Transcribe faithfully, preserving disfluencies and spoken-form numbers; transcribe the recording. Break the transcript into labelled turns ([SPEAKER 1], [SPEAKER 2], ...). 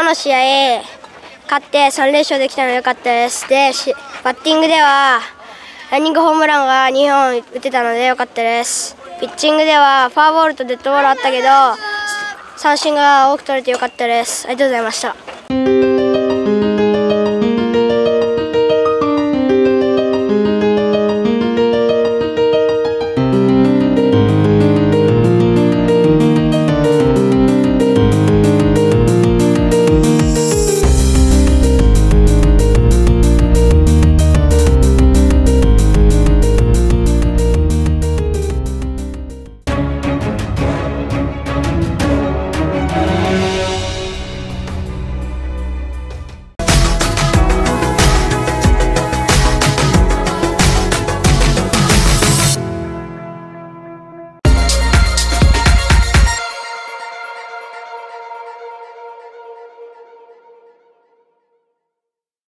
[SPEAKER 1] の試合勝ってさん連勝できたので良かったです。で、バッティングではランニングホームランがにほん打てたので良かったです。ピッチングではフォアボールとデッドボールあったけど三振が多く取れて良かったです。ありがとうございました。